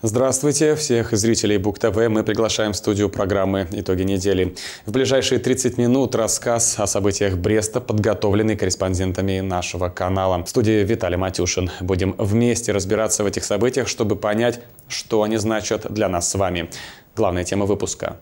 Здравствуйте! Всех зрителей Бук ТВ мы приглашаем в студию программы «Итоги недели». В ближайшие 30 минут рассказ о событиях Бреста, подготовленный корреспондентами нашего канала. В студии Виталий Матюшин. Будем вместе разбираться в этих событиях, чтобы понять, что они значат для нас с вами. Главная тема выпуска.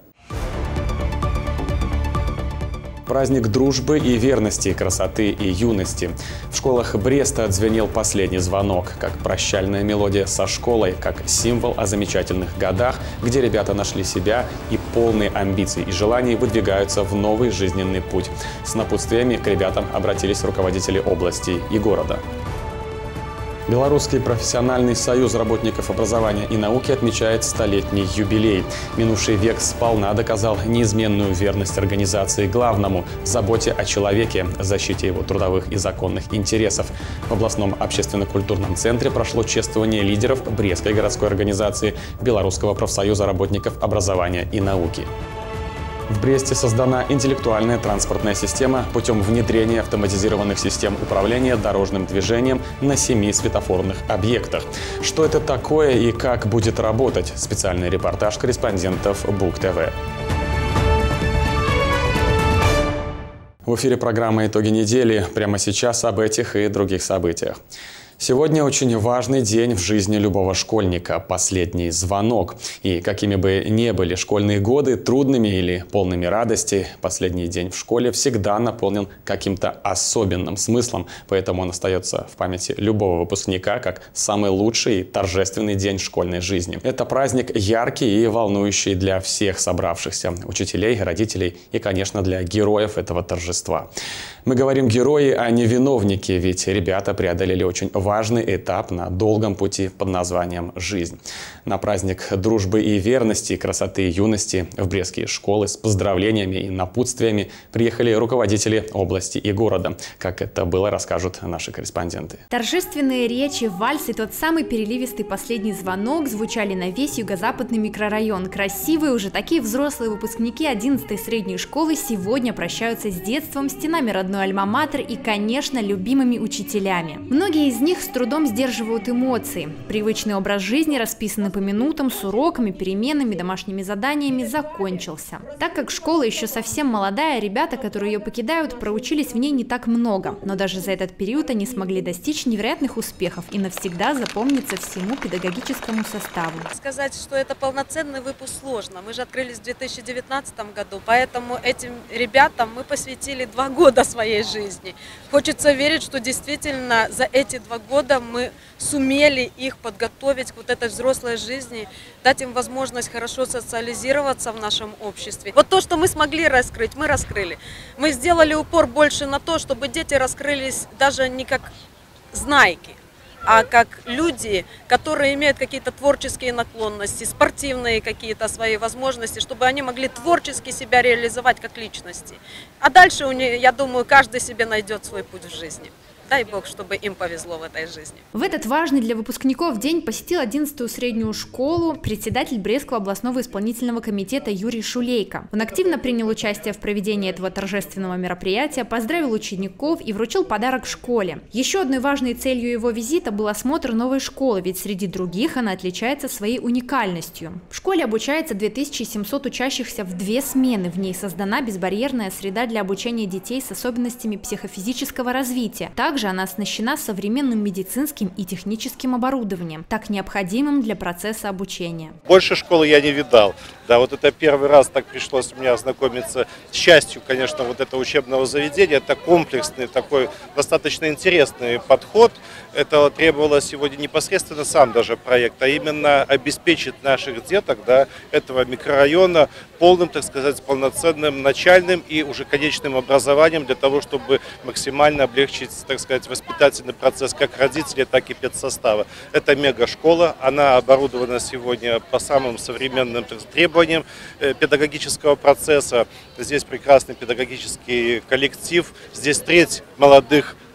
Праздник дружбы и верности, красоты и юности. В школах Бреста отзвенел последний звонок, как прощальная мелодия со школой, как символ о замечательных годах, где ребята нашли себя и полные амбиций и желаний выдвигаются в новый жизненный путь. С напутствиями к ребятам обратились руководители области и города. Белорусский профессиональный союз работников образования и науки отмечает столетний юбилей. Минувший век сполна доказал неизменную верность организации главному – заботе о человеке, защите его трудовых и законных интересов. В областном общественно-культурном центре прошло чествование лидеров Брестской городской организации Белорусского профсоюза работников образования и науки. В Бресте создана интеллектуальная транспортная система путем внедрения автоматизированных систем управления дорожным движением на 7 светофорных объектах. Что это такое и как будет работать? Специальный репортаж корреспондентов Бук ТВ. В эфире программа «Итоги недели». Прямо сейчас об этих и других событиях. Сегодня очень важный день в жизни любого школьника – последний звонок. И какими бы ни были школьные годы, трудными или полными радости, последний день в школе всегда наполнен каким-то особенным смыслом. Поэтому он остается в памяти любого выпускника как самый лучший и торжественный день школьной жизни. Это праздник яркий и волнующий для всех собравшихся – учителей, родителей и, конечно, для героев этого торжества. Мы говорим герои, а не виновники, ведь ребята преодолели очень важный этап на долгом пути под названием «Жизнь». На праздник дружбы и верности, красоты и юности в брестские школы с поздравлениями и напутствиями приехали руководители области и города. Как это было, расскажут наши корреспонденты. Торжественные речи, вальс и тот самый переливистый последний звонок звучали на весь юго-западный микрорайон. Красивые уже такие взрослые выпускники 11-й средней школы сегодня прощаются с детством, стенами родной альма-матер и, конечно, любимыми учителями. Многие из них с трудом сдерживают эмоции. Привычный образ жизни, расписанный по минутам, с уроками, переменами, домашними заданиями, закончился. Так как школа еще совсем молодая, ребята, которые ее покидают, проучились в ней не так много. Но даже за этот период они смогли достичь невероятных успехов и навсегда запомниться всему педагогическому составу. Сказать, что это полноценный выпуск, сложно. Мы же открылись в 2019 году, поэтому этим ребятам мы посвятили 2 года своей жизни. Хочется верить, что действительно за эти 2 года мы сумели их подготовить к вот этой взрослой жизни, дать им возможность хорошо социализироваться в нашем обществе. Вот то, что мы смогли раскрыть, мы раскрыли. Мы сделали упор больше на то, чтобы дети раскрылись даже не как знайки, а как люди, которые имеют какие-то творческие наклонности, спортивные какие-то свои возможности, чтобы они могли творчески себя реализовать как личности. А дальше, я думаю, каждый себе найдет свой путь в жизни. Дай Бог, чтобы им повезло в этой жизни. В этот важный для выпускников день посетил 11-ю среднюю школу председатель Брестского областного исполнительного комитета Юрий Шулейко. Он активно принял участие в проведении этого торжественного мероприятия, поздравил учеников и вручил подарок школе. Еще одной важной целью его визита был осмотр новой школы, ведь среди других она отличается своей уникальностью. В школе обучается 2700 учащихся в 2 смены. В ней создана безбарьерная среда для обучения детей с особенностями психофизического развития. Также она оснащена современным медицинским и техническим оборудованием, так необходимым для процесса обучения. Больше школы я не видал. Да, вот это первый раз так пришлось мне ознакомиться с частью, конечно, вот этого учебного заведения. Это комплексный, такой достаточно интересный подход. Это требовало сегодня непосредственно сам даже проект, а именно обеспечить наших деток, да, этого микрорайона полным, так сказать, полноценным начальным и уже конечным образованием для того, чтобы максимально облегчить, так сказать, воспитательный процесс как родителей, так и педсостава. Это мега-школа, она оборудована сегодня по самым современным требованиям педагогического процесса. Здесь прекрасный педагогический коллектив, здесь треть молодых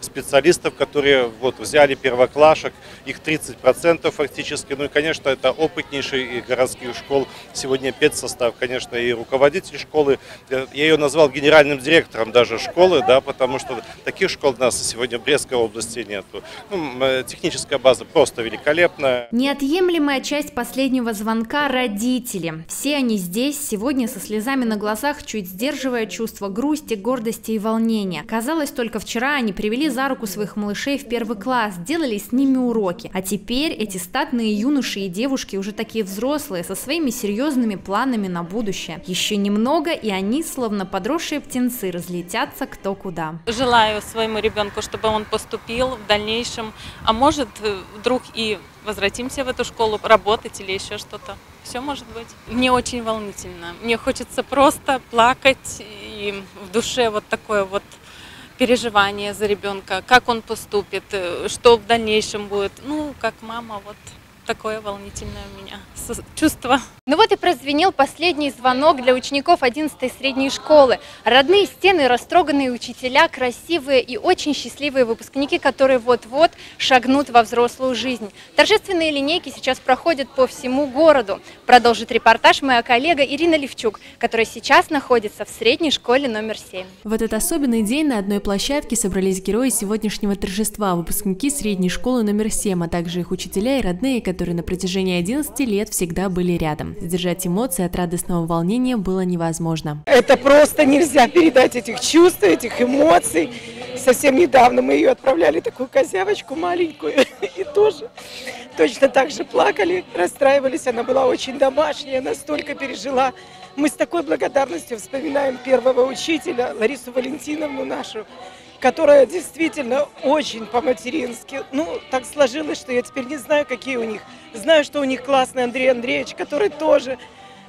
специалистов, которые вот взяли первоклашек, их 30% фактически. Ну и, конечно, это опытнейший городских школ. Сегодня педсостав, конечно, и руководитель школы. Я ее назвал генеральным директором даже школы, да, потому что таких школ у нас сегодня в Брестской области нету. Ну, техническая база просто великолепная. Неотъемлемая часть последнего звонка – родители. Все они здесь сегодня со слезами на глазах, чуть сдерживая чувство грусти, гордости и волнения. Казалось, только вчера они привели за руку своих малышей в 1 класс, делали с ними уроки. А теперь эти статные юноши и девушки уже такие взрослые, со своими серьезными планами на будущее. Еще немного, и они, словно подросшие птенцы, разлетятся кто куда. Желаю своему ребенку, чтобы он поступил в дальнейшем, а может вдруг и возвратимся в эту школу работать или еще что-то. Все может быть. Мне очень волнительно. Мне хочется просто плакать, и в душе вот такое вот переживание за ребенка, как он поступит, что в дальнейшем будет. Ну, как мама, вот такое волнительное у меня чувство. Ну вот и прозвенел последний звонок для учеников 11-й средней школы. Родные стены, растроганные учителя, красивые и очень счастливые выпускники, которые вот-вот шагнут во взрослую жизнь. Торжественные линейки сейчас проходят по всему городу. Продолжит репортаж моя коллега Ирина Левчук, которая сейчас находится в средней школе номер 7. В этот особенный день на одной площадке собрались герои сегодняшнего торжества, выпускники средней школы номер 7, а также их учителя и родные, которые на протяжении 11 лет всегда были рядом. Сдержать эмоции от радостного волнения было невозможно. Это просто нельзя передать этих чувств, этих эмоций. Совсем недавно мы ее отправляли, такую козявочку маленькую, и тоже точно так же плакали, расстраивались. Она была очень домашняя, настолько пережила. Мы с такой благодарностью вспоминаем первого учителя, Ларису Валентиновну нашу, которая действительно очень по-матерински. Ну, так сложилось, что я теперь не знаю, какие у них. Знаю, что у них классный Андрей Андреевич, который тоже,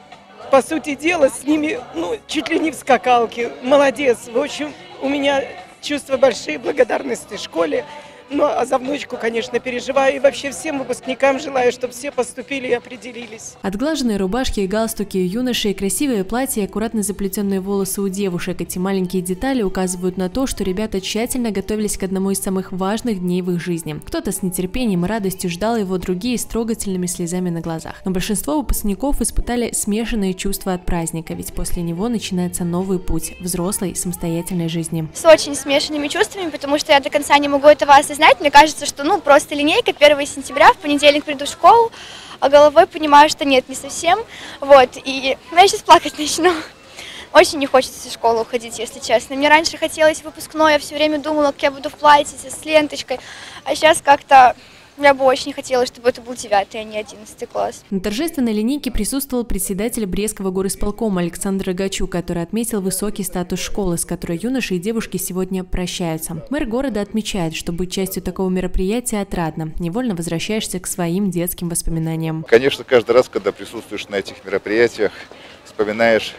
по сути дела, с ними, ну, чуть ли не в скакалке. Молодец. В общем, у меня чувства большие благодарности школе. Ну, а за внучку, конечно, переживаю. И вообще всем выпускникам желаю, чтобы все поступили и определились. Отглаженные рубашки и галстуки у юношей, красивые платья и аккуратно заплетенные волосы у девушек. Эти маленькие детали указывают на то, что ребята тщательно готовились к одному из самых важных дней в их жизни. Кто-то с нетерпением и радостью ждал его, другие с трогательными слезами на глазах. Но большинство выпускников испытали смешанные чувства от праздника, ведь после него начинается новый путь взрослой самостоятельной жизни. С очень смешанными чувствами, потому что я до конца не могу этого осознать. Мне кажется, что просто линейка 1 сентября, в понедельник приду в школу, а головой понимаю, что нет, не совсем. Вот, и я сейчас плакать начну. Очень не хочется из школы уходить, если честно. Мне раньше хотелось выпускной, я все время думала, как я буду в платье с лентой, а сейчас как-то... Я бы очень хотела, чтобы это был 9, а не 11 класс. На торжественной линейке присутствовал председатель Брестского горисполкома Александр Рогачук, который отметил высокий статус школы, с которой юноши и девушки сегодня прощаются. Мэр города отмечает, что быть частью такого мероприятия отрадно. Невольно возвращаешься к своим детским воспоминаниям. Конечно, каждый раз, когда присутствуешь на этих мероприятиях, вспоминаешь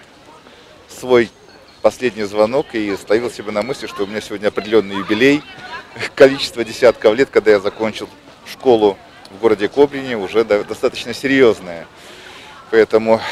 свой последний звонок и словил себя на мысли, что у меня сегодня определенный юбилей, количество десятков лет, когда я закончил школу в городе Кобрине, уже достаточно серьезная. Поэтому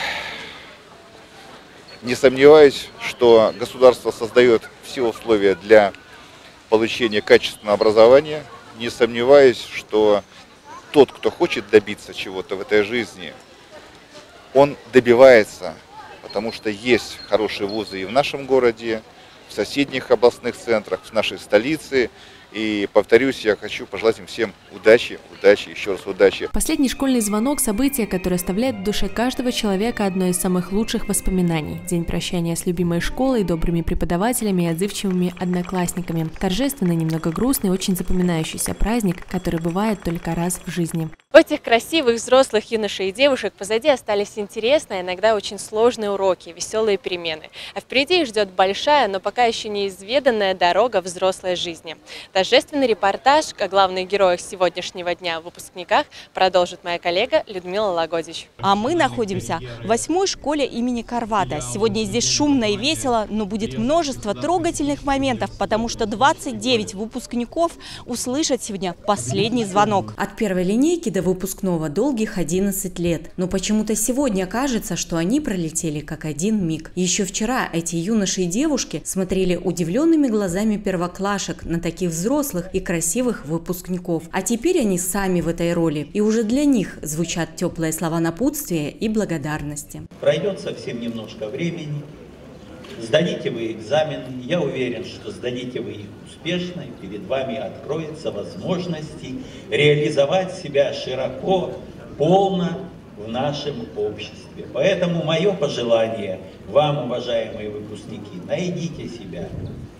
не сомневаюсь, что государство создает все условия для получения качественного образования. Не сомневаюсь, что тот, кто хочет добиться чего-то в этой жизни, он добивается, потому что есть хорошие вузы и в нашем городе, в соседних областных центрах, в нашей столице. И, повторюсь, я хочу пожелать им всем удачи, еще раз удачи. Последний школьный звонок – событие, которое оставляет в душе каждого человека одно из самых лучших воспоминаний. День прощания с любимой школой, добрыми преподавателями и отзывчивыми одноклассниками. Торжественный, немного грустный, очень запоминающийся праздник, который бывает только раз в жизни. У этих красивых взрослых юношей и девушек позади остались интересные, иногда очень сложные уроки, веселые перемены. А впереди их ждет большая, но пока еще неизведанная дорога взрослой жизни. Торжественный репортаж о главных героях сегодняшнего дня, выпускниках, продолжит моя коллега Людмила Лагодич. А мы находимся в 8-й школе имени Карвата. Сегодня здесь шумно и весело, но будет множество трогательных моментов, потому что 29 выпускников услышат сегодня последний звонок. От первой линейки до до выпускного долгих 11 лет, но почему-то сегодня кажется, что они пролетели как один миг. Еще вчера эти юноши и девушки смотрели удивленными глазами первоклашек на таких взрослых и красивых выпускников. А теперь они сами в этой роли, и уже для них звучат теплые слова напутствия и благодарности. Пройдет совсем немножко времени, сдадите вы экзамен, я уверен, что сдадите вы их успешно, и перед вами откроются возможности реализовать себя широко, полно в нашем обществе. Поэтому мое пожелание вам, уважаемые выпускники, найдите себя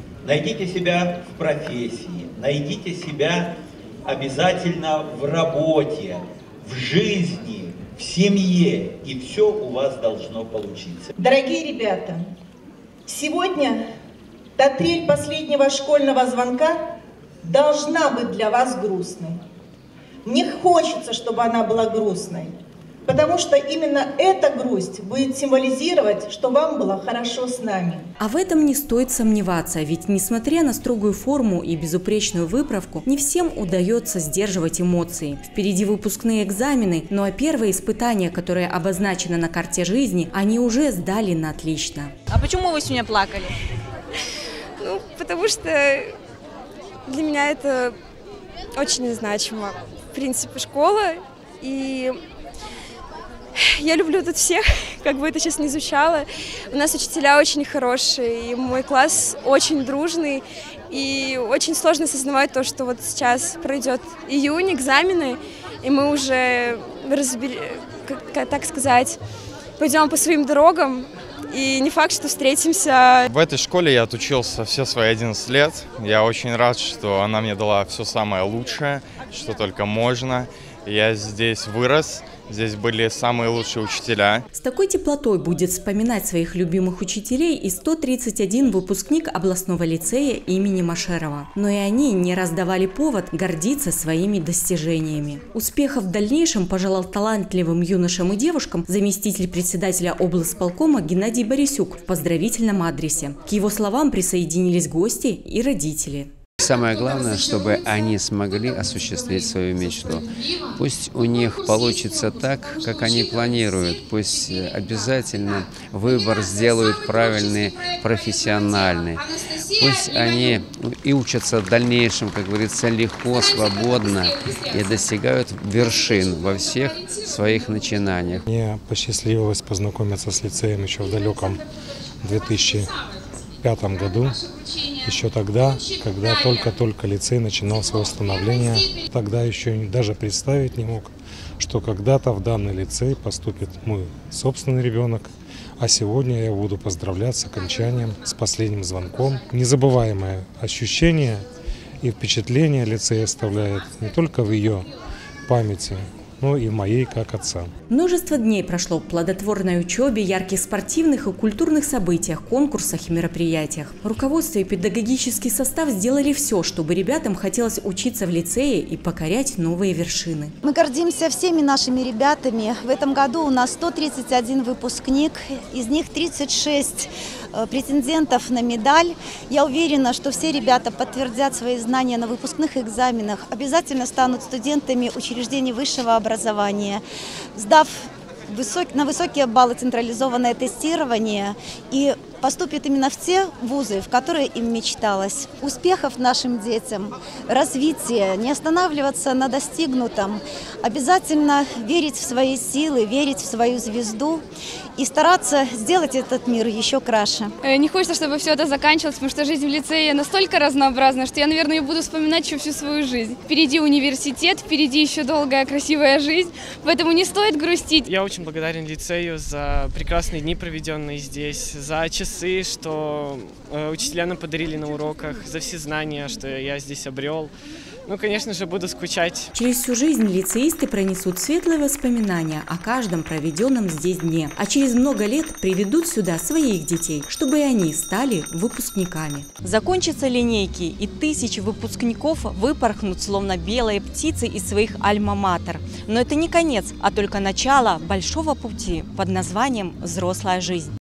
в профессии, найдите себя обязательно в работе, в жизни, в семье, и все у вас должно получиться. Дорогие ребята, сегодня та трель последнего школьного звонка должна быть для вас грустной. Мне хочется, чтобы она была грустной, потому что именно эта грусть будет символизировать, что вам было хорошо с нами. А в этом не стоит сомневаться, ведь несмотря на строгую форму и безупречную выправку, не всем удается сдерживать эмоции. Впереди выпускные экзамены, ну а первые испытания, которые обозначены на карте жизни, они уже сдали на отлично. А почему вы сегодня плакали? Ну, потому что для меня это очень значимо. В принципе, школа, и я люблю тут всех, как бы это сейчас ни звучало. У нас учителя очень хорошие, и мой класс очень дружный, и очень сложно осознавать то, что вот сейчас пройдет июнь, экзамены, и мы уже, так сказать, пойдем по своим дорогам. И не факт, что встретимся. В этой школе я отучился все свои 11 лет. Я очень рад, что она мне дала все самое лучшее, что только можно. Я здесь вырос. Здесь были самые лучшие учителя. С такой теплотой будет вспоминать своих любимых учителей и 131 выпускник областного лицея имени Машерова. Но и они не раз давали повод гордиться своими достижениями. Успехов в дальнейшем пожелал талантливым юношам и девушкам заместитель председателя облсполкома Геннадий Борисюк в поздравительном адресе. К его словам присоединились гости и родители. Самое главное, чтобы они смогли осуществить свою мечту. Пусть у них получится так, как они планируют. Пусть обязательно выбор сделают правильный, профессиональный. Пусть они и учатся в дальнейшем, как говорится, легко, свободно и достигают вершин во всех своих начинаниях. Мне посчастливилось познакомиться с лицеем еще в далеком 2005 году. Еще тогда, когда только-только лицей начинал свое становление, тогда еще даже представить не мог, что когда-то в данный лицей поступит мой собственный ребенок, а сегодня я буду поздравлять с окончанием, с последним звонком. Незабываемое ощущение и впечатление лицей оставляет не только в ее памяти, но и моей как отца. Множество дней прошло в плодотворной учебе, ярких спортивных и культурных событиях, конкурсах и мероприятиях. Руководство и педагогический состав сделали все, чтобы ребятам хотелось учиться в лицее и покорять новые вершины. Мы гордимся всеми нашими ребятами. В этом году у нас 131 выпускник, из них 36 претендентов на медаль. Я уверена, что все ребята подтвердят свои знания на выпускных экзаменах, обязательно станут студентами учреждений высшего образования, сдав на высокие баллы централизованное тестирование и поступит именно в те вузы, в которые им мечталось. Успехов нашим детям, развития, не останавливаться на достигнутом, обязательно верить в свои силы, верить в свою звезду и стараться сделать этот мир еще краше. Не хочется, чтобы все это заканчивалось, потому что жизнь в лицее настолько разнообразна, что я, наверное, ее буду вспоминать еще всю свою жизнь. Впереди университет, впереди еще долгая красивая жизнь, поэтому не стоит грустить. Я очень благодарен лицею за прекрасные дни, проведенные здесь, за часы, что учителя нам подарили на уроках, за все знания, что я здесь обрел. Ну, конечно же, буду скучать. Через всю жизнь лицеисты пронесут светлые воспоминания о каждом проведенном здесь дне, а через много лет приведут сюда своих детей, чтобы и они стали выпускниками. Закончатся линейки, и тысячи выпускников выпорхнут, словно белые птицы из своих альма-матер. Но это не конец, а только начало большого пути под названием «Взрослая жизнь».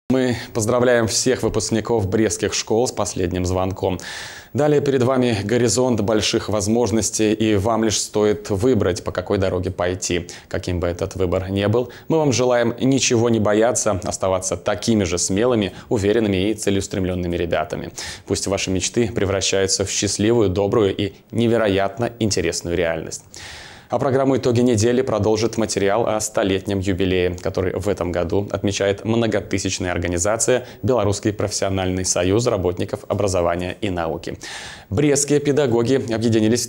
Мы поздравляем всех выпускников брестских школ с последним звонком. Далее перед вами горизонт больших возможностей, и вам лишь стоит выбрать, по какой дороге пойти. Каким бы этот выбор ни был, мы вам желаем ничего не бояться, оставаться такими же смелыми, уверенными и целеустремленными ребятами. Пусть ваши мечты превращаются в счастливую, добрую и невероятно интересную реальность. А программу «Итоги недели» продолжит материал о 100-летнем юбилее, который в этом году отмечает многотысячная организация «Белорусский профессиональный союз работников образования и науки». Брестские педагоги объединились в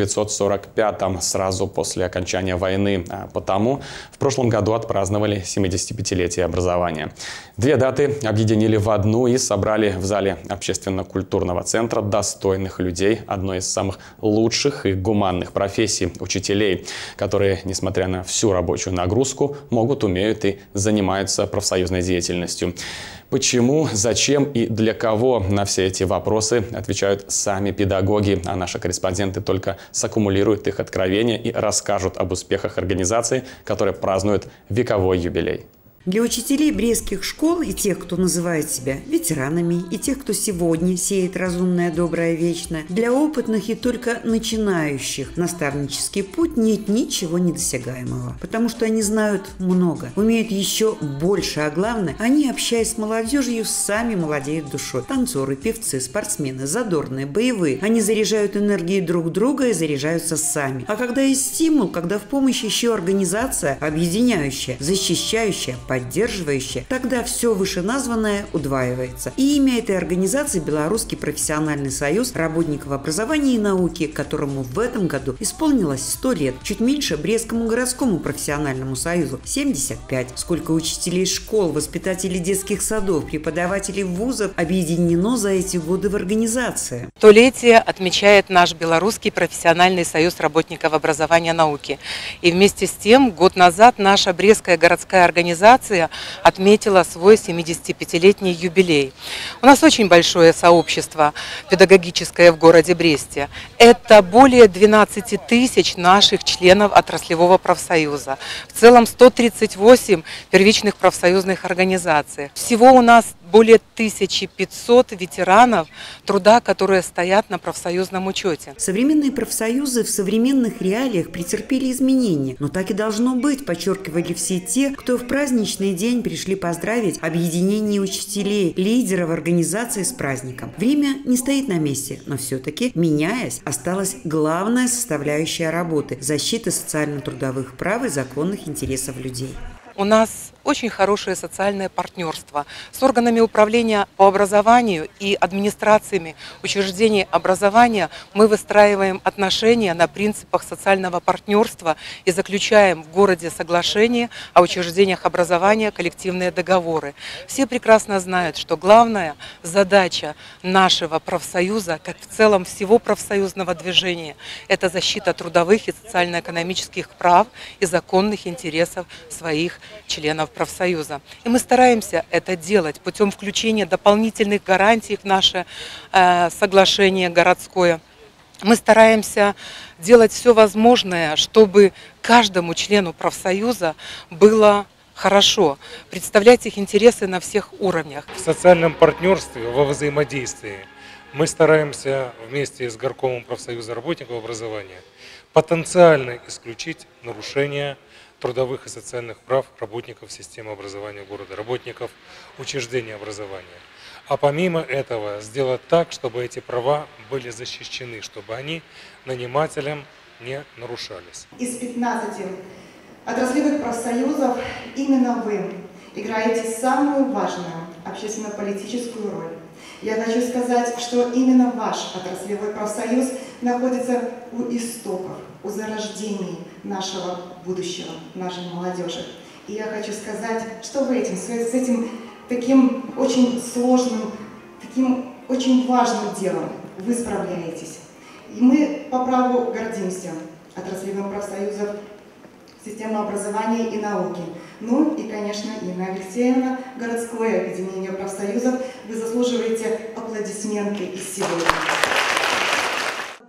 1945-м, сразу после окончания войны, а потому в прошлом году отпраздновали 75-летие образования. Две даты объединили в одну и собрали в зале общественно-культурного центра достойных людей одной из самых лучших и гуманных профессий – учителей, которые, несмотря на всю рабочую нагрузку, могут, умеют и занимаются профсоюзной деятельностью. Почему, зачем и для кого на все эти вопросы отвечают сами педагоги, а наши корреспонденты только саккумулируют их откровения и расскажут об успехах организации, которая празднует вековой юбилей. Для учителей брестских школ и тех, кто называет себя ветеранами, и тех, кто сегодня сеет разумное, доброе, вечное, для опытных и только начинающих наставнический путь нет ничего недосягаемого. Потому что они знают много, умеют еще больше, а главное, они, общаясь с молодежью, сами молодеют душой. Танцоры, певцы, спортсмены, задорные, боевые. Они заряжают энергией друг друга и заряжаются сами. А когда есть стимул, когда в помощь еще организация, объединяющая, защищающая, поддерживающая, тогда все вышеназванное удваивается. И имя этой организации – Белорусский профессиональный союз работников образования и науки, которому в этом году исполнилось 100 лет. Чуть меньше Брестскому городскому профессиональному союзу – 75. Сколько учителей школ, воспитателей детских садов, преподавателей вузов объединено за эти годы в организации. Столетие отмечает наш Белорусский профессиональный союз работников образования и науки. И вместе с тем, год назад наша Брестская городская организация отметила свой 75-летний юбилей. У нас очень большое сообщество педагогическое в городе Бресте. Это более 12 тысяч наших членов отраслевого профсоюза. В целом 138 первичных профсоюзных организаций. Всего у нас более 1500 ветеранов труда, которые стоят на профсоюзном учете. Современные профсоюзы в современных реалиях претерпели изменения, но так и должно быть, подчеркивали все те, кто в праздничный день пришли поздравить объединение учителей, лидеров организации с праздником. Время не стоит на месте, но все-таки, меняясь, осталась главная составляющая работы – защита социально-трудовых прав и законных интересов людей. У нас очень хорошее социальное партнерство с органами управления по образованию и администрациями учреждений образования. Мы выстраиваем отношения на принципах социального партнерства и заключаем в городе соглашения о учреждениях образования, коллективные договоры. Все прекрасно знают, что главная задача нашего профсоюза, как в целом всего профсоюзного движения, это защита трудовых и социально-экономических прав и законных интересов своих членов профсоюза. И мы стараемся это делать путем включения дополнительных гарантий в наше соглашение городское. Мы стараемся делать все возможное, чтобы каждому члену профсоюза было хорошо, представлять их интересы на всех уровнях. В социальном партнерстве, во взаимодействии мы стараемся вместе с горкомом профсоюза работников образования потенциально исключить нарушения трудовых и социальных прав работников системы образования города, работников учреждений образования. А помимо этого сделать так, чтобы эти права были защищены, чтобы они нанимателям не нарушались. Из 15 отраслевых профсоюзов именно вы играете самую важную общественно-политическую роль. Я хочу сказать, что именно ваш отраслевой профсоюз находится у истоков, у зарождений нашего будущего, нашей молодежи. И я хочу сказать, что вы с этим таким очень сложным, таким очень важным делом вы справляетесь. И мы по праву гордимся отраслевым профсоюзом системы образования и науки. Ну и, конечно, Инна Алексеевна, городское объединение профсоюзов, вы заслуживаете аплодисменты и сегодня.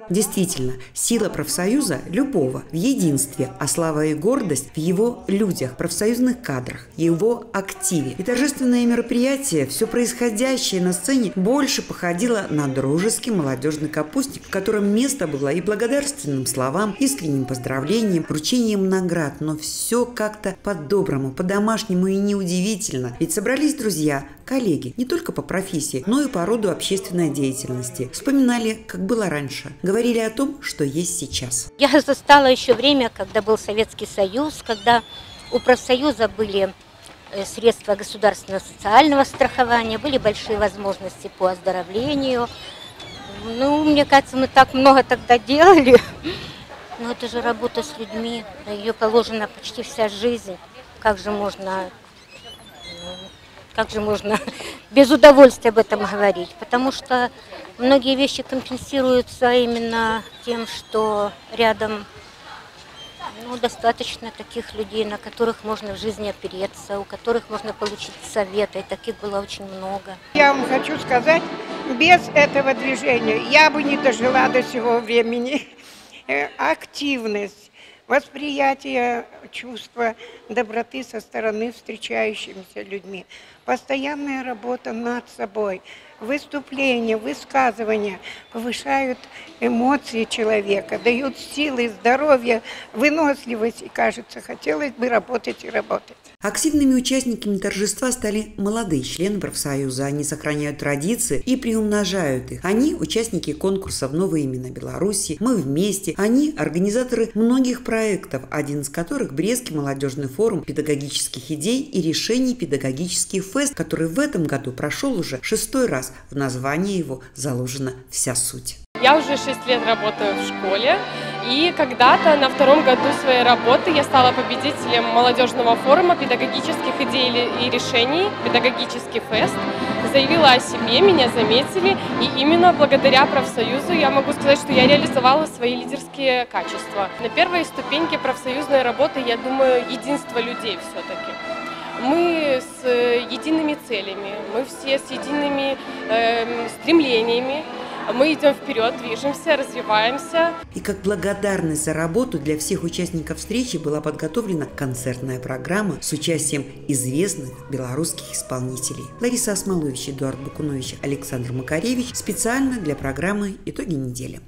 Действительно, сила профсоюза любого в единстве, а слава и гордость в его людях, профсоюзных кадрах, его активе. И торжественное мероприятие, все происходящее на сцене больше походило на дружеский молодежный капустник, в котором место было и благодарственным словам, искренним поздравлениям, вручением наград, но все как-то по-доброму, по-домашнему и неудивительно. Ведь собрались друзья, коллеги, не только по профессии, но и по роду общественной деятельности. Вспоминали, как было раньше. Говорили о том, что есть сейчас. Я застала еще время, когда был Советский Союз, когда у профсоюза были средства государственного социального страхования, были большие возможности по оздоровлению. Ну, мне кажется, мы так много тогда делали. Но это же работа с людьми, на ее положена почти вся жизнь. Как же можно без удовольствия об этом говорить? Потому что многие вещи компенсируются именно тем, что рядом достаточно таких людей, на которых можно в жизни опереться, у которых можно получить советы. И таких было очень много. Я вам хочу сказать, без этого движения я бы не дожила до сего времени. Активность, восприятие чувства доброты со стороны встречающимися людьми, постоянная работа над собой, выступления, высказывания повышают эмоции человека, дают силы, здоровье, выносливость. И, кажется, хотелось бы работать и работать. Активными участниками торжества стали молодые члены профсоюза. Они сохраняют традиции и приумножают их. Они – участники конкурсов «Новые имена Беларуси», «Мы вместе». Они – организаторы многих проектов, один из которых – Брестский молодежный форум педагогических идей и решений «Педагогический фест», который в этом году прошел уже 6-й раз. В названии его заложена вся суть. Я уже 6 лет работаю в школе, и когда-то на 2-м году своей работы я стала победителем молодежного форума педагогических идей и решений «Педагогический фест». Заявила о себе, меня заметили, и именно благодаря профсоюзу я могу сказать, что я реализовала свои лидерские качества. На первой ступеньке профсоюзной работы, я думаю, единство людей все-таки. Мы с едиными целями, мы все с едиными стремлениями. Мы идем вперед, движемся, развиваемся. И как благодарность за работу для всех участников встречи была подготовлена концертная программа с участием известных белорусских исполнителей. Лариса Осмолович, Эдуард Бакунович, Александр Макаревич специально для программы «Итоги недели».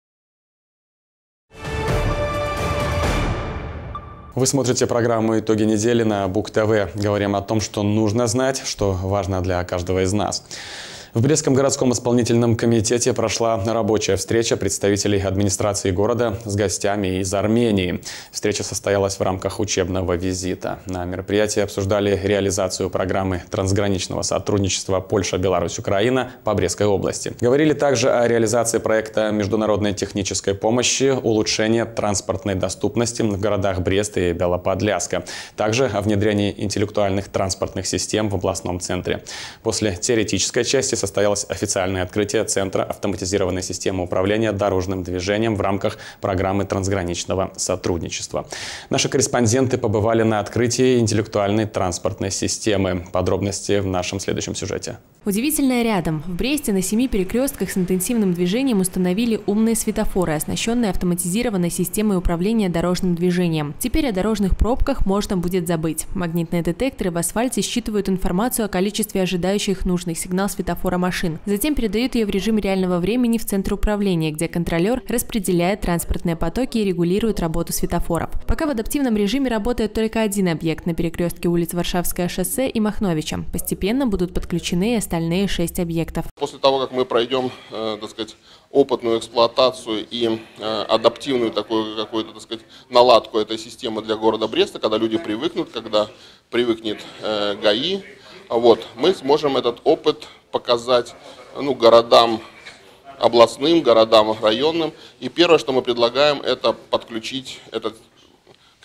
Вы смотрите программу «Итоги недели» на Бук-ТВ. Говорим о том, что нужно знать, что важно для каждого из нас. В Брестском городском исполнительном комитете прошла рабочая встреча представителей администрации города с гостями из Армении. Встреча состоялась в рамках учебного визита. На мероприятии обсуждали реализацию программы трансграничного сотрудничества Польша-Беларусь-Украина по Брестской области. Говорили также о реализации проекта международной технической помощи, улучшения транспортной доступности в городах Брест и Белоподляска. Также о внедрении интеллектуальных транспортных систем в областном центре. После теоретической части состоялось официальное открытие Центра автоматизированной системы управления дорожным движением в рамках программы трансграничного сотрудничества. Наши корреспонденты побывали на открытии интеллектуальной транспортной системы. Подробности в нашем следующем сюжете. Удивительное рядом. В Бресте на 7 перекрестках с интенсивным движением установили умные светофоры, оснащенные автоматизированной системой управления дорожным движением. Теперь о дорожных пробках можно будет забыть. Магнитные детекторы в асфальте считывают информацию о количестве ожидающих нужный сигнал светофора машин. Затем передают ее в режим реального времени в центр управления, где контролер распределяет транспортные потоки и регулирует работу светофоров. Пока в адаптивном режиме работает только один объект на перекрестке улиц Варшавское шоссе и Махновича. Постепенно будут подключены остальные 6 объектов. После того, как мы пройдем, так сказать, опытную эксплуатацию и адаптивную такую какую-то, так сказать, наладку этой системы для города Бреста, когда люди привыкнут, когда привыкнет ГАИ, мы сможем этот опыт показать городам областным, городам районным. И первое, что мы предлагаем, это подключить к этой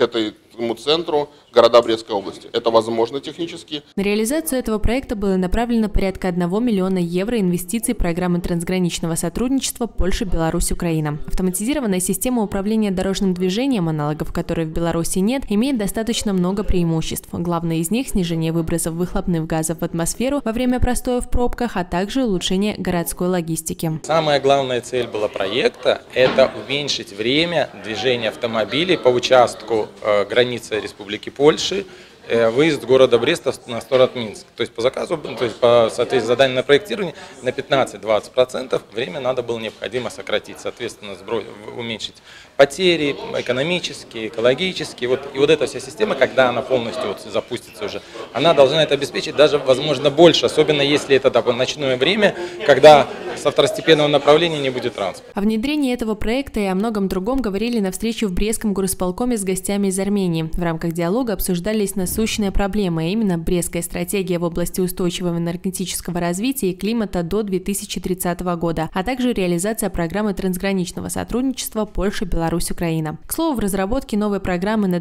центру города Брестской области. Это возможно технически. На реализацию этого проекта было направлено порядка 1 миллиона евро инвестиций программы трансграничного сотрудничества Польша, Беларусь, Украина. Автоматизированная система управления дорожным движением, аналогов которой в Беларуси нет, имеет достаточно много преимуществ. Главное из них – снижение выбросов выхлопных газов в атмосферу во время простоя в пробках, а также улучшение городской логистики. Самая главная цель была проекта – это уменьшить время движения автомобилей по участку границы Республики Польши, выезд города Бреста на сторону Минск. То есть по заказу, то есть по заданию на проектирование на 15-20% время надо было необходимо сократить, соответственно, уменьшить потери экономические, экологические. И вот эта вся система, когда она полностью запустится уже, она должна это обеспечить даже, возможно, больше, особенно если это ночное время, когда со второстепенного направления не будет транспорта. О внедрении этого проекта и о многом другом говорили на встрече в Брестском горосполкоме с гостями из Армении. В рамках диалога обсуждались насущные проблемы, а именно Брестская стратегия в области устойчивого энергетического развития и климата до 2030 года, а также реализация программы трансграничного сотрудничества Польша, Беларусь, Украина. К слову, в разработке новой программы на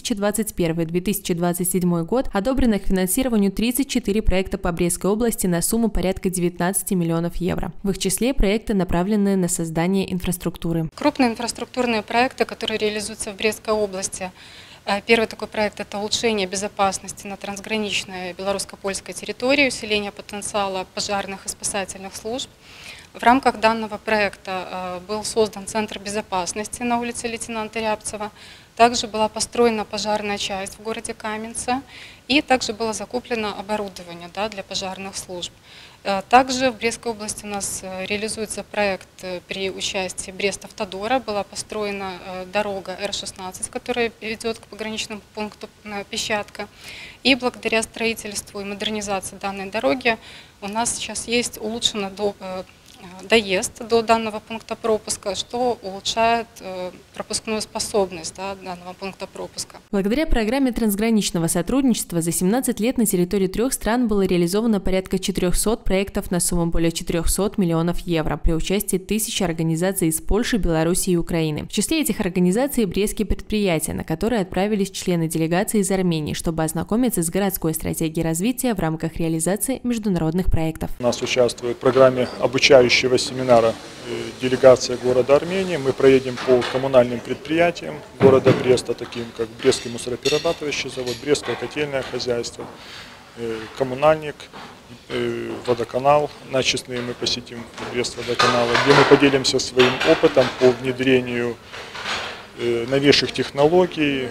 2021-2027 год одобрено к финансированию 34 проекта по Брестской области на сумму порядка 19 миллионов евро. В их числе проекты, направленные на создание инфраструктуры. Крупные инфраструктурные проекты, которые реализуются в Брестской области. Первый такой проект – это улучшение безопасности на трансграничной белорусско-польской территории, усиление потенциала пожарных и спасательных служб. В рамках данного проекта был создан Центр безопасности на улице лейтенанта Рябцева. Также была построена пожарная часть в городе Каменце и также было закуплено оборудование для пожарных служб. Также в Брестской области у нас реализуется проект при участии Брест-Автодора. Была построена дорога Р-16, которая ведет к пограничному пункту Песчатка. И благодаря строительству и модернизации данной дороги у нас сейчас есть улучшено доезд до данного пункта пропуска, что улучшает пропускную способность данного пункта пропуска. Благодаря программе трансграничного сотрудничества за 17 лет на территории 3 стран было реализовано порядка 400 проектов на сумму более 400 миллионов евро при участии 1000 организаций из Польши, Беларуси и Украины. В числе этих организаций брестские предприятия, на которые отправились члены делегации из Армении, чтобы ознакомиться с городской стратегией развития в рамках реализации международных проектов. У нас участвует в программе обучающего семинара делегация города Армении. Мы проедем по коммунальным предприятиям города Бреста, таким как Брестский мусороперерабатывающий завод, Брестское котельное хозяйство, коммунальник, водоканал. Начесные мы посетим Брест-водоканала, где мы поделимся своим опытом по внедрению новейших технологий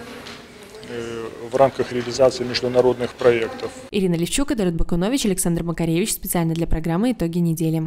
в рамках реализации международных проектов. Ирина Левчук, Эдуард Бакунович, Александр Макаревич. Специально для программы «Итоги недели».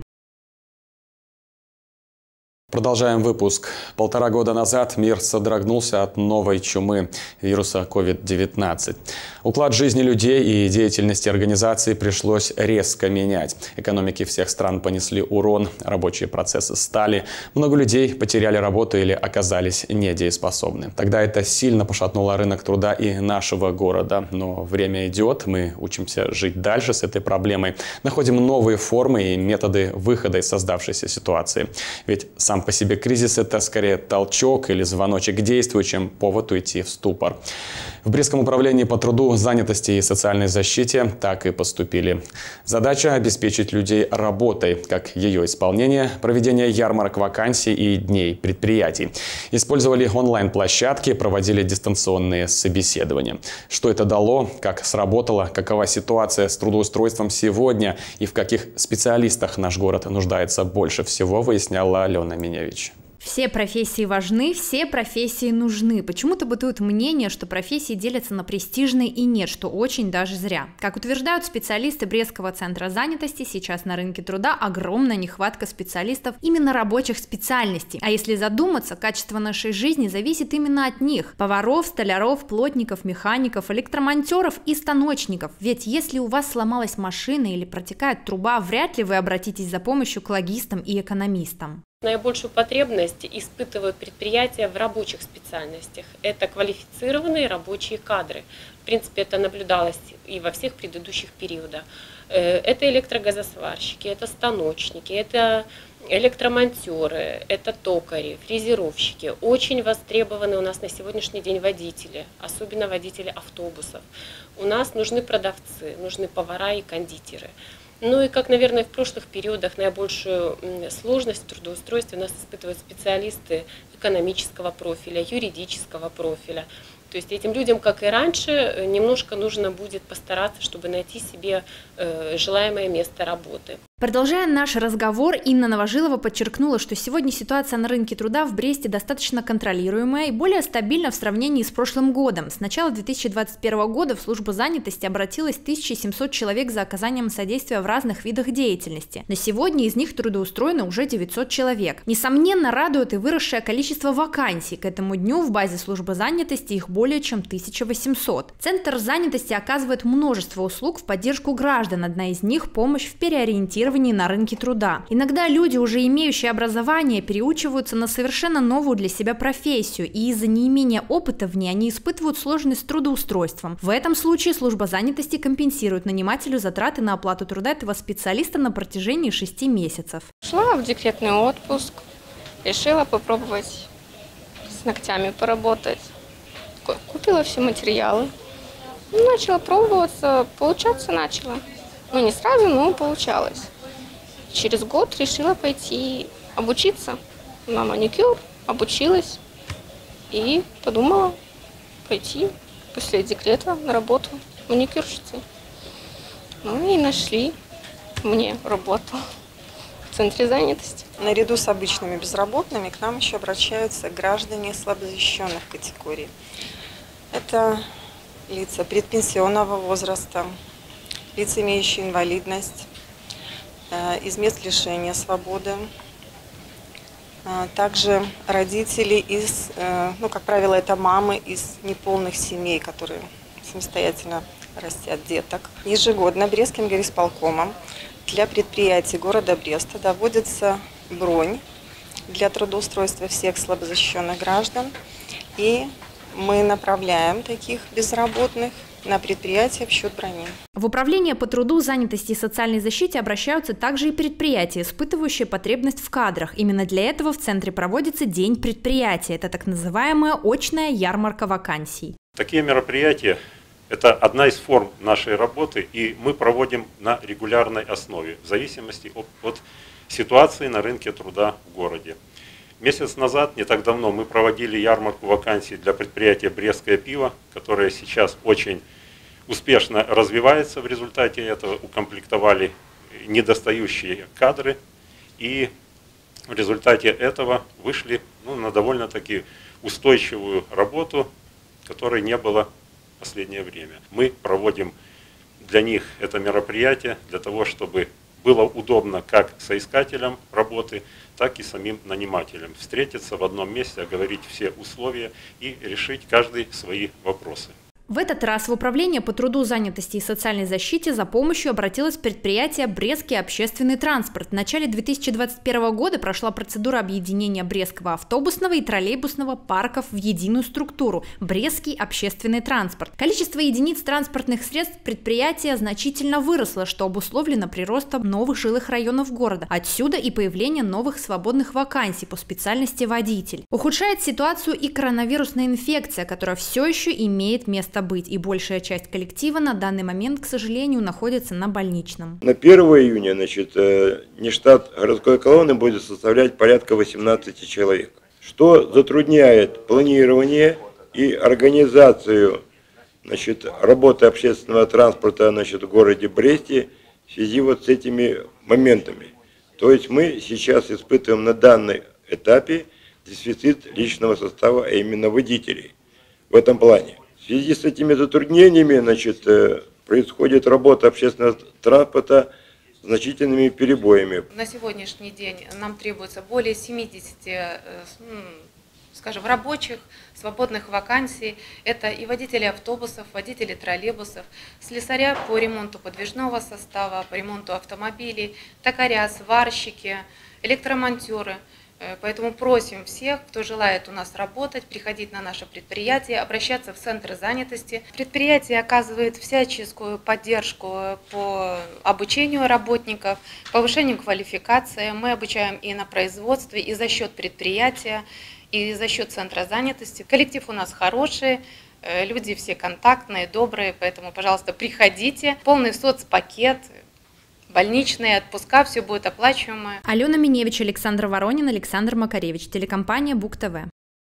Продолжаем выпуск. 1,5 года назад мир содрогнулся от новой чумы вируса COVID-19. Уклад жизни людей и деятельности организаций пришлось резко менять. Экономики всех стран понесли урон, рабочие процессы стали. Много людей потеряли работу или оказались недееспособны. Тогда это сильно пошатнуло рынок труда и нашего города. Но время идет, мы учимся жить дальше с этой проблемой, находим новые формы и методы выхода из создавшейся ситуации. Ведь сам по себе кризис – это скорее толчок или звоночек к действию, чем повод уйти в ступор. В Брестском управлении по труду, занятости и социальной защите так и поступили. Задача – обеспечить людей работой, как ее исполнение, проведение ярмарок вакансий и дней предприятий. Использовали онлайн-площадки, проводили дистанционные собеседования. Что это дало, как сработало, какова ситуация с трудоустройством сегодня и в каких специалистах наш город нуждается больше всего, выясняла Алена Миневич. Все профессии важны, все профессии нужны. Почему-то бытует мнение, что профессии делятся на престижные и нет, что очень даже зря. Как утверждают специалисты Брестского центра занятости, сейчас на рынке труда огромная нехватка специалистов именно рабочих специальностей. А если задуматься, качество нашей жизни зависит именно от них. Поваров, столяров, плотников, механиков, электромонтеров и станочников. Ведь если у вас сломалась машина или протекает труба, вряд ли вы обратитесь за помощью к логистам и экономистам. Наибольшую потребность испытывают предприятия в рабочих специальностях. Это квалифицированные рабочие кадры. В принципе, это наблюдалось и во всех предыдущих периодах. Это электрогазосварщики, это станочники, это электромонтеры, это токари, фрезеровщики. Очень востребованы у нас на сегодняшний день водители, особенно водители автобусов. У нас нужны продавцы, нужны повара и кондитеры. Ну и, как, наверное, в прошлых периодах наибольшую сложность в трудоустройстве у нас испытывают специалисты экономического профиля, юридического профиля. То есть этим людям, как и раньше, немножко нужно будет постараться, чтобы найти себе желаемое место работы. Продолжая наш разговор, Инна Новожилова подчеркнула, что сегодня ситуация на рынке труда в Бресте достаточно контролируемая и более стабильна в сравнении с прошлым годом. С начала 2021 года в службу занятости обратилось 1700 человек за оказанием содействия в разных видах деятельности. На сегодня из них трудоустроено уже 900 человек. Несомненно, радует и выросшее количество вакансий. К этому дню в базе службы занятости их более чем 1800. Центр занятости оказывает множество услуг в поддержку граждан. Одна из них – помощь в переориентировании на рынке труда. Иногда люди, уже имеющие образование, переучиваются на совершенно новую для себя профессию, и из-за неимения опыта в ней они испытывают сложность с трудоустройством. В этом случае служба занятости компенсирует нанимателю затраты на оплату труда этого специалиста на протяжении 6 месяцев. Шла в декретный отпуск, решила попробовать с ногтями поработать. Купила все материалы, начала пробоваться, получаться начала. Ну, не сразу, но получалось. Через год решила пойти обучиться на маникюр, обучилась и подумала пойти после декрета на работу маникюрщицей. Ну и нашли мне работу в центре занятости. Наряду с обычными безработными к нам еще обращаются граждане слабозащищенных категорий. Это лица предпенсионного возраста, лица, имеющие инвалидность, из мест лишения свободы, также родители из, ну, как правило, это мамы из неполных семей, которые самостоятельно растят деток. Ежегодно Брестским горисполкомом для предприятий города Бреста доводится бронь для трудоустройства всех слабозащищенных граждан, и мы направляем таких безработных на предприятия в счет брони. В Управление по труду, занятости и социальной защите обращаются также и предприятия, испытывающие потребность в кадрах. Именно для этого в центре проводится День предприятия. Это так называемая очная ярмарка вакансий. Такие мероприятия – это одна из форм нашей работы, и мы проводим на регулярной основе, в зависимости от ситуации на рынке труда в городе. Месяц назад, не так давно, мы проводили ярмарку вакансий для предприятия «Брестское пиво», которое сейчас очень успешно развивается. В результате этого укомплектовали недостающие кадры, и в результате этого вышли на довольно-таки устойчивую работу, которой не было в последнее время. Мы проводим для них это мероприятие для того, чтобы было удобно как соискателям работы, так и самим нанимателям встретиться в одном месте, оговорить все условия и решить каждый свои вопросы. В этот раз в Управление по труду, занятости и социальной защите за помощью обратилось предприятие «Брестский общественный транспорт». В начале 2021 года прошла процедура объединения Брестского автобусного и троллейбусного парков в единую структуру – Брестский общественный транспорт. Количество единиц транспортных средств предприятия значительно выросло, что обусловлено приростом новых жилых районов города. Отсюда и появление новых свободных вакансий по специальности водитель. Ухудшает ситуацию и коронавирусная инфекция, которая все еще имеет место быть, и большая часть коллектива на данный момент, к сожалению, находится на больничном. На 1 июня, нештат городской колонны будет составлять порядка 18 человек, что затрудняет планирование и организацию работы общественного транспорта в городе Бресте в связи с этими моментами. То есть мы сейчас испытываем на данном этапе дефицит личного состава, а именно водителей в этом плане. В связи с этими затруднениями происходит работа общественного транспорта с значительными перебоями. На сегодняшний день нам требуется более 70, скажем, рабочих, свободных вакансий. Это и водители автобусов, водители троллейбусов, слесаря по ремонту подвижного состава, по ремонту автомобилей, токаря, сварщики, электромонтеры. Поэтому просим всех, кто желает у нас работать, приходить на наше предприятие, обращаться в центры занятости. Предприятие оказывает всяческую поддержку по обучению работников, повышению квалификации. Мы обучаем и на производстве, и за счет предприятия, и за счет центра занятости. Коллектив у нас хороший, люди все контактные, добрые, поэтому, пожалуйста, приходите. Полный соцпакет. Больничные, отпуска, все будет оплачиваемое. Алена Миневич, Александр Воронин, Александр Макаревич, телекомпания БУК-ТВ.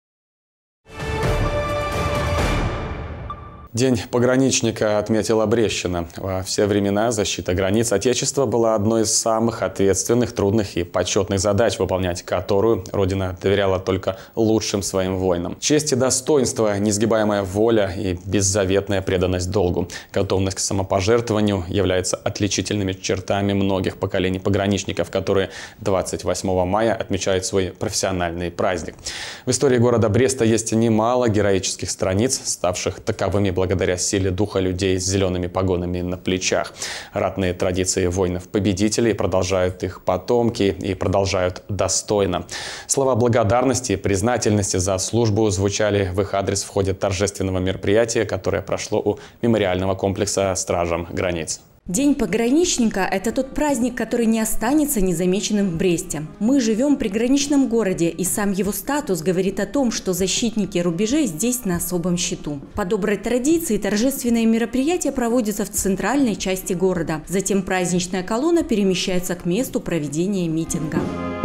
День пограничника отметила Брестщина. Во все времена защита границ Отечества была одной из самых ответственных, трудных и почетных задач, выполнять которую Родина доверяла только лучшим своим воинам. Честь и достоинство, несгибаемая воля и беззаветная преданность долгу, готовность к самопожертвованию являются отличительными чертами многих поколений пограничников, которые 28 мая отмечают свой профессиональный праздник. В истории города Бреста есть немало героических страниц, ставших таковыми благодаря силе духа людей с зелеными погонами на плечах. Ратные традиции воинов-победителей продолжают их потомки и продолжают достойно. Слова благодарности и признательности за службу звучали в их адрес в ходе торжественного мероприятия, которое прошло у мемориального комплекса «Стражам границ». День пограничника – это тот праздник, который не останется незамеченным в Бресте. Мы живем в приграничном городе, и сам его статус говорит о том, что защитники рубежей здесь на особом счету. По доброй традиции торжественные мероприятия проводятся в центральной части города. Затем праздничная колонна перемещается к месту проведения митинга.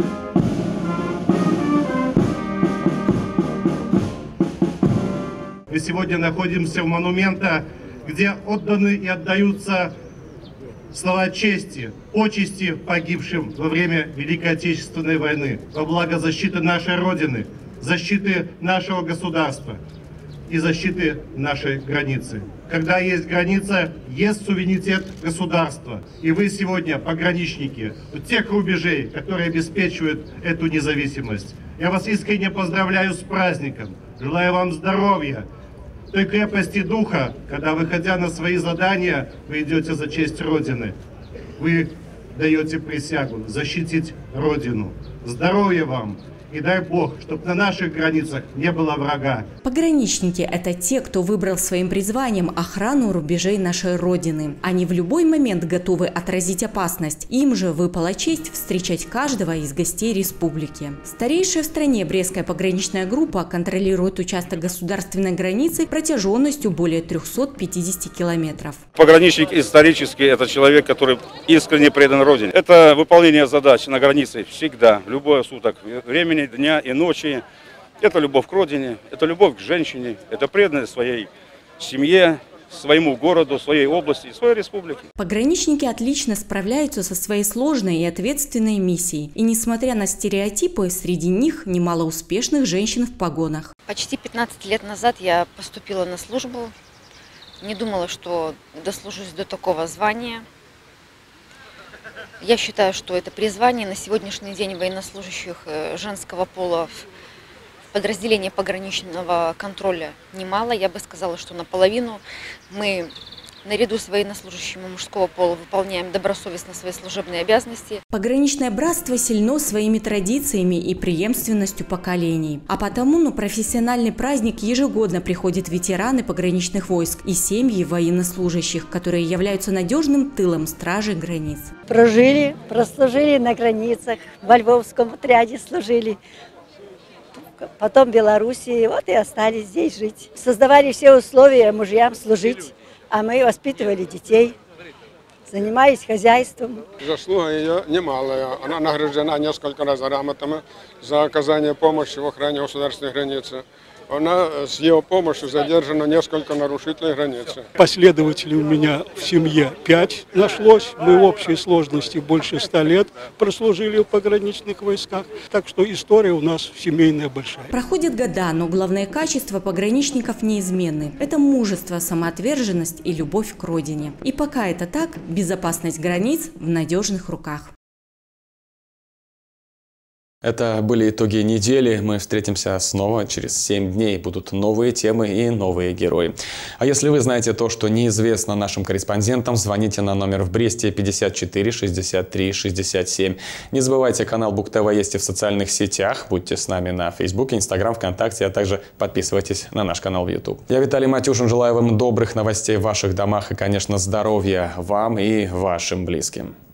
Мы сегодня находимся у монумента, где отданы и отдаются слова чести, почести погибшим во время Великой Отечественной войны, во благо защиты нашей Родины, защиты нашего государства и защиты нашей границы. Когда есть граница, есть суверенитет государства. И вы сегодня, пограничники, у тех рубежей, которые обеспечивают эту независимость. Я вас искренне поздравляю с праздником, желаю вам здоровья, той крепости духа, когда, выходя на свои задания, вы идете за честь Родины. Вы даете присягу защитить Родину. Здоровья вам! И дай Бог, чтобы на наших границах не было врага. Пограничники – это те, кто выбрал своим призванием охрану рубежей нашей Родины. Они в любой момент готовы отразить опасность. Им же выпала честь встречать каждого из гостей республики. Старейшая в стране Брестская пограничная группа контролирует участок государственной границы протяженностью более 350 километров. Пограничник исторически – это человек, который искренне предан Родине. Это выполнение задач на границе всегда, в любое суток времени, дня и ночи. Это любовь к родине, это любовь к женщине, это преданность своей семье, своему городу, своей области, своей республике. Пограничники отлично справляются со своей сложной и ответственной миссией. И несмотря на стереотипы, среди них немало успешных женщин в погонах. Почти 15 лет назад я поступила на службу. Не думала, что дослужусь до такого звания. Я считаю, что это призвание. На сегодняшний день военнослужащих женского пола в подразделении пограничного контроля немало. Я бы сказала, что наполовину. Мы наряду с военнослужащими мужского пола выполняем добросовестно свои служебные обязанности. Пограничное братство сильно своими традициями и преемственностью поколений. А потому на профессиональный праздник ежегодно приходят ветераны пограничных войск и семьи военнослужащих, которые являются надежным тылом стражи границ. Прослужили на границах, во Львовском отряде служили. Потом в Белоруссии, вот и остались здесь жить. Создавали все условия мужьям служить. А мы воспитывали детей, занимались хозяйством. Заслуга ее немалая. Она награждена несколько раз грамотами за оказание помощи в охране государственной границы. Она с ее помощью задержана несколько нарушителей границы. Последователей у меня в семье 5 нашлось. Мы в общей сложности больше 100 лет прослужили в пограничных войсках. Так что история у нас семейная большая. Проходят года, но главное качество пограничников неизменны. Это мужество, самоотверженность и любовь к родине. И пока это так, безопасность границ в надежных руках. Это были итоги недели. Мы встретимся снова через 7 дней. Будут новые темы и новые герои. А если вы знаете то, что неизвестно нашим корреспондентам, звоните на номер в Бресте 54 63 67. Не забывайте, канал Буг ТВ есть и в социальных сетях. Будьте с нами на Фейсбуке, Инстаграм, ВКонтакте, а также подписывайтесь на наш канал в YouTube. Я Виталий Матюшин. Желаю вам добрых новостей в ваших домах и, конечно, здоровья вам и вашим близким.